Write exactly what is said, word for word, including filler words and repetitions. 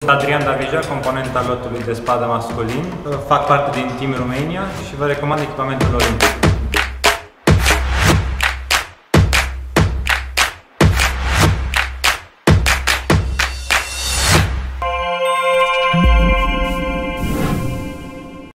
Adrian Davija, component al lotului de spadă masculin. Fac parte din Team Romania și vă recomand echipamentul Olimpic.